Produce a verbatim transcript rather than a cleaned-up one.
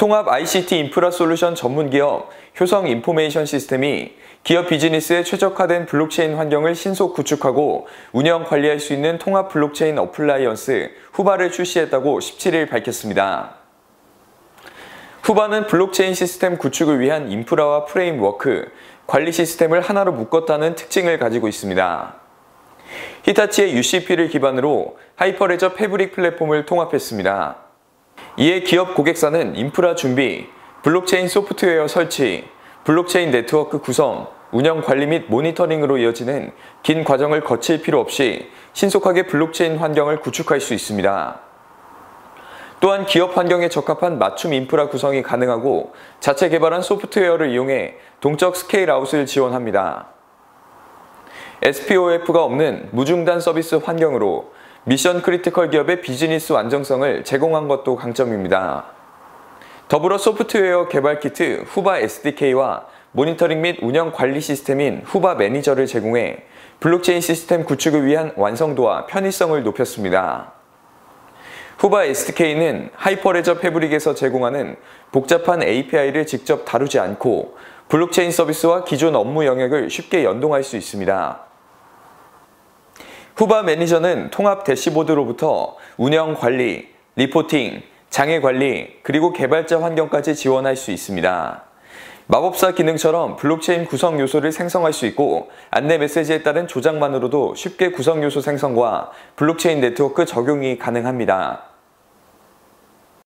통합 아이씨티 인프라 솔루션 전문기업 효성 인포메이션 시스템이 기업 비즈니스에 최적화된 블록체인 환경을 신속 구축하고 운영 관리할 수 있는 통합 블록체인 어플라이언스 후바를 출시했다고 십칠 일 밝혔습니다. 후바는 블록체인 시스템 구축을 위한 인프라와 프레임워크, 관리 시스템을 하나로 묶었다는 특징을 가지고 있습니다. 히타치의 유씨피를 기반으로 하이퍼레저 패브릭 플랫폼을 통합했습니다. 이에 기업 고객사는 인프라 준비, 블록체인 소프트웨어 설치, 블록체인 네트워크 구성, 운영 관리 및 모니터링으로 이어지는 긴 과정을 거칠 필요 없이 신속하게 블록체인 환경을 구축할 수 있습니다. 또한 기업 환경에 적합한 맞춤 인프라 구성이 가능하고 자체 개발한 소프트웨어를 이용해 동적 스케일아웃을 지원합니다. 에스피오에프가 없는 무중단 서비스 환경으로 미션 크리티컬 기업의 비즈니스 완성성을 제공한 것도 강점입니다. 더불어 소프트웨어 개발 키트 후바 에스디케이와 모니터링 및 운영 관리 시스템인 후바 매니저를 제공해 블록체인 시스템 구축을 위한 완성도와 편의성을 높였습니다. 후바 에스디케이는 하이퍼레저 패브릭에서 제공하는 복잡한 에이피아이를 직접 다루지 않고 블록체인 서비스와 기존 업무 영역을 쉽게 연동할 수 있습니다. 후바 매니저는 통합 대시보드로부터 운영 관리, 리포팅, 장애 관리, 그리고 개발자 환경까지 지원할 수 있습니다. 마법사 기능처럼 블록체인 구성 요소를 생성할 수 있고 안내 메시지에 따른 조작만으로도 쉽게 구성 요소 생성과 블록체인 네트워크 적용이 가능합니다.